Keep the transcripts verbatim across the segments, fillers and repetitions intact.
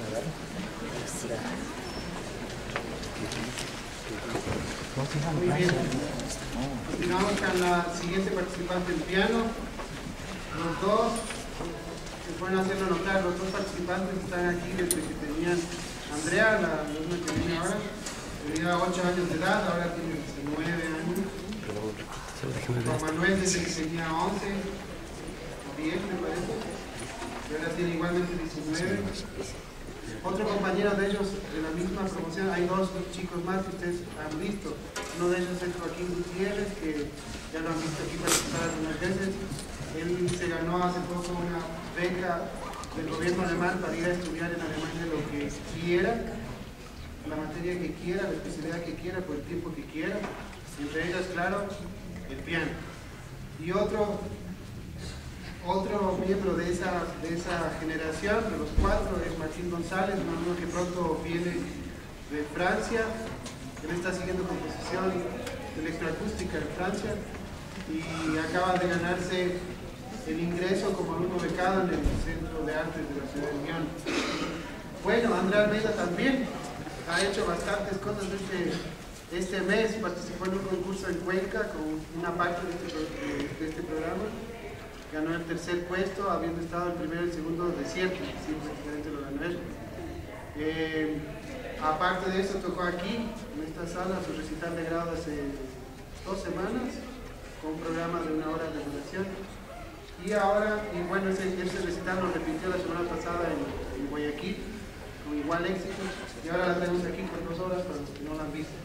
Muy bien. Continuamos con la siguiente participante en piano. Los dos, se pueden hacerlo notar, los dos participantes están aquí desde que tenían Andrea, la alumna que viene ahora, tenía ocho años de edad, ahora tiene diecinueve años. Juan Manuel desde que tenía once, o diez me parece, y ahora tiene igualmente diecinueve. Otro compañero de ellos de la misma promoción, hay dos chicos más que ustedes han visto. Uno de ellos es Joaquín Gutiérrez, que ya lo han visto aquí participar algunas veces. Él se ganó hace poco una beca del gobierno alemán para ir a estudiar en Alemania lo que quiera, la materia que quiera, la especialidad que quiera, por el tiempo que quiera. Entre ellas, claro, el piano. Y otro Otro miembro de esa, de esa generación, de los cuatro, es Martín González, un alumno que pronto viene de Francia. Él está siguiendo composición electroacústica en Francia y acaba de ganarse el ingreso como alumno becado en el Centro de Artes de la ciudad de Lyon. Bueno, Andrea Almeida también ha hecho bastantes cosas este, este mes, participó en un concurso en Cuenca con una parte de este, de este programa. Ganó el tercer puesto, habiendo estado el primero y el segundo desierto, sí, prácticamente lo ganó él. Eh, aparte de eso, tocó aquí, en esta sala, su recital de grado hace dos semanas, con un programa de una hora de duración. Y ahora, y bueno, ese, ese recital lo repitió la semana pasada en, en Guayaquil, con igual éxito, y ahora la tenemos aquí por dos horas para los que no la han visto.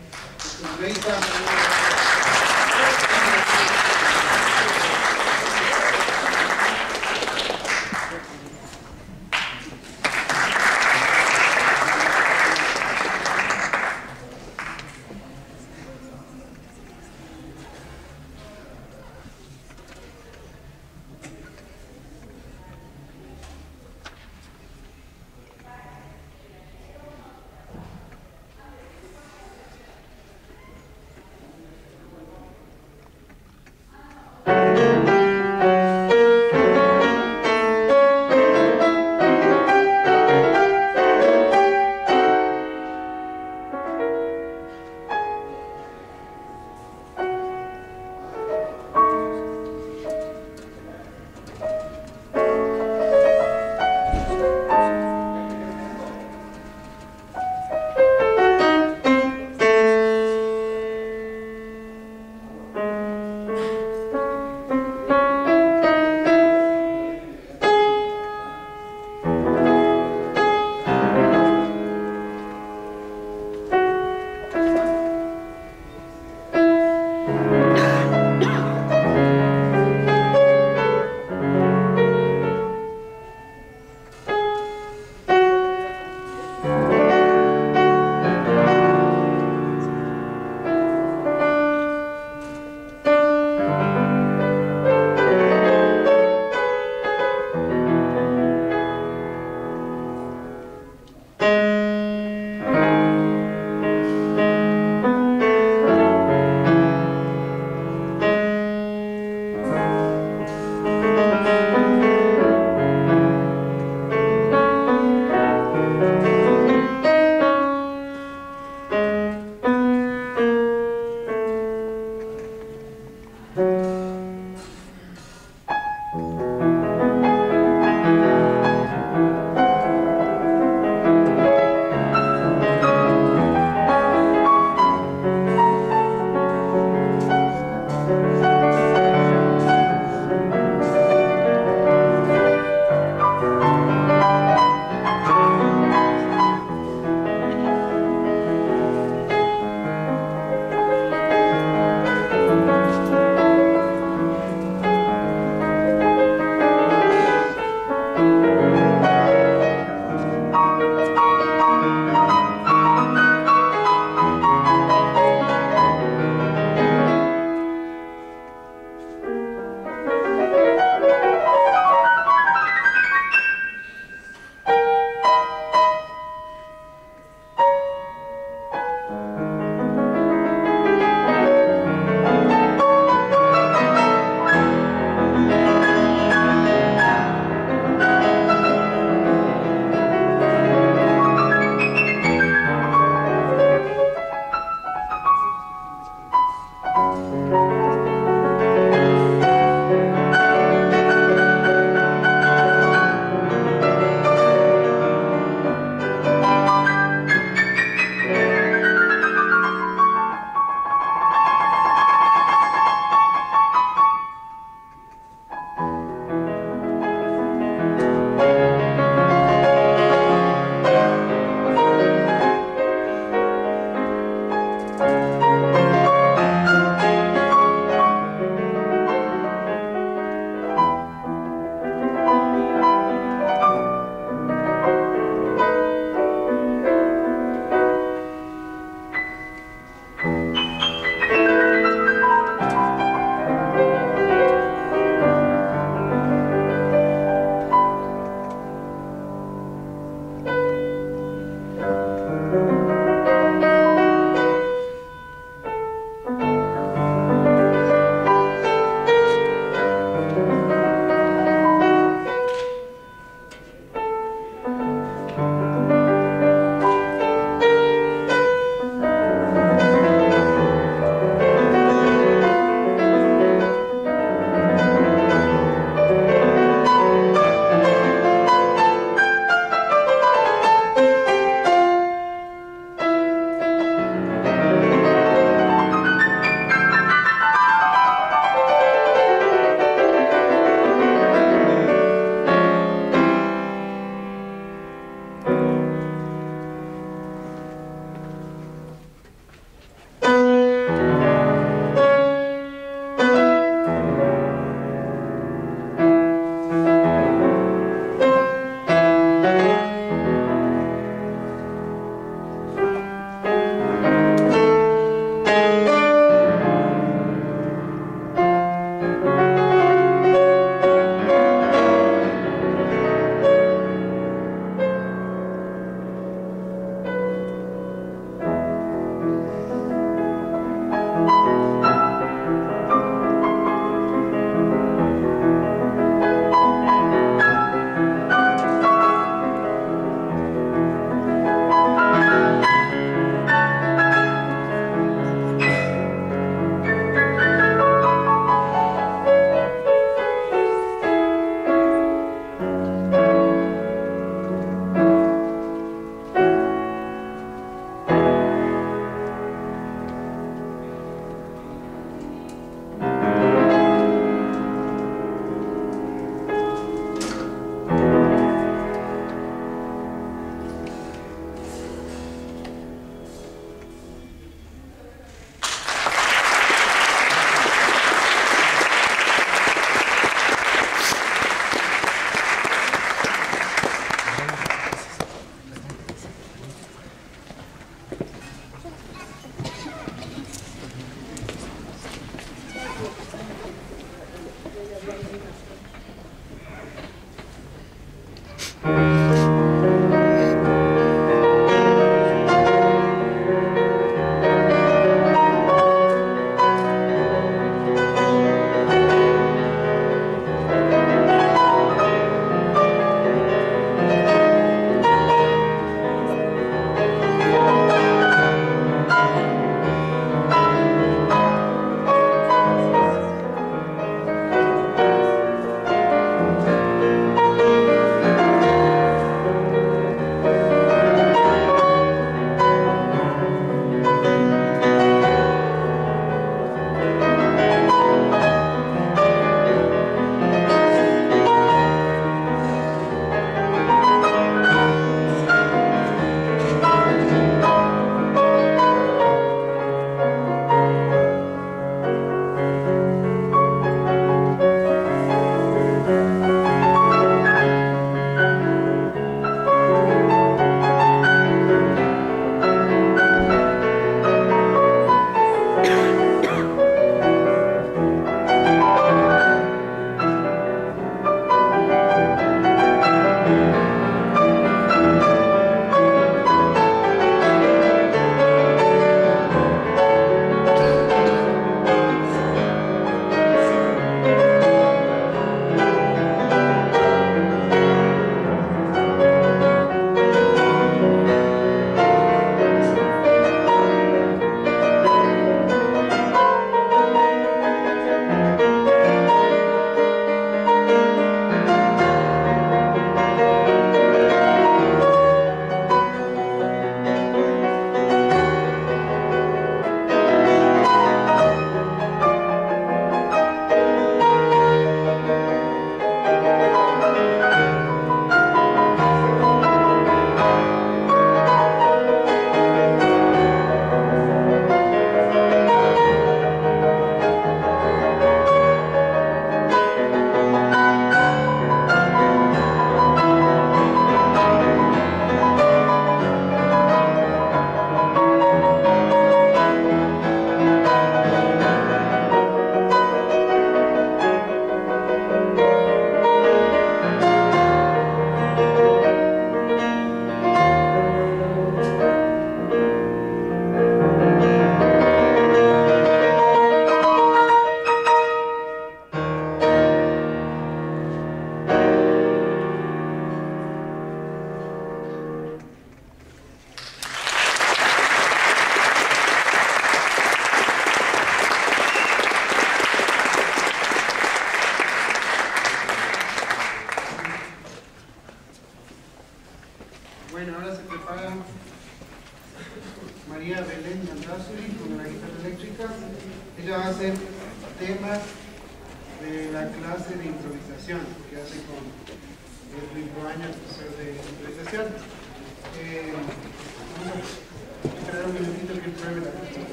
María Belén Mandazuri con la guitarra eléctrica. Ella va a hacer temas de la clase de improvisación que hace con Edwin Boaña, profesor de improvisación. Eh, vamos a esperar un minutito que pruebe la canción.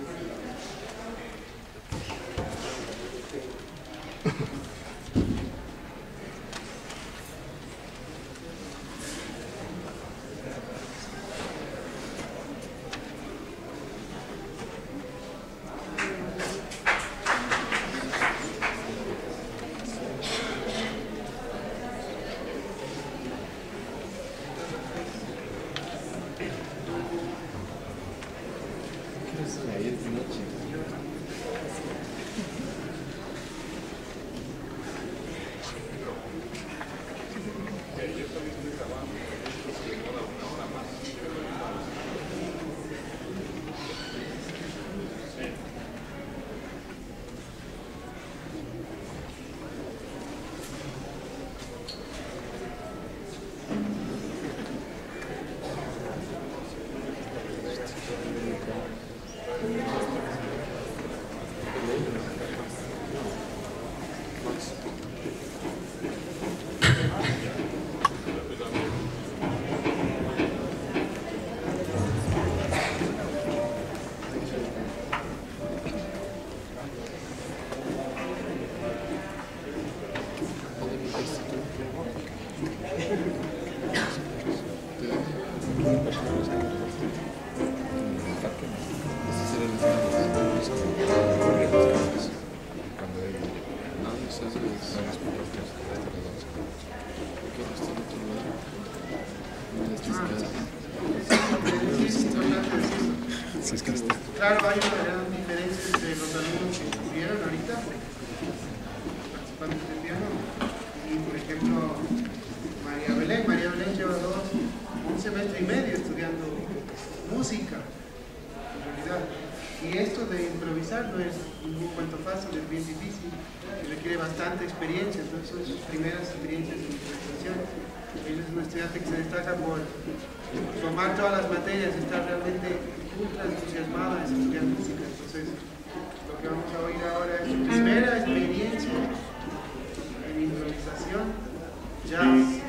Claro, hay una gran diferencia entre los alumnos que estuvieron ahorita, participantes de piano, y por ejemplo, María Belén. María Belén lleva dos, un semestre y medio estudiando música, en realidad. Y esto de improvisar no es ningún cuento fácil, es bien difícil, y requiere bastante experiencia. Entonces son sus primeras experiencias de improvisación. Ella es una estudiante que se destaca por tomar todas las materias, estar realmente ultra entusiasmada de estudiar música. Entonces, lo que vamos a oír ahora es su primera experiencia en improvisación jazz.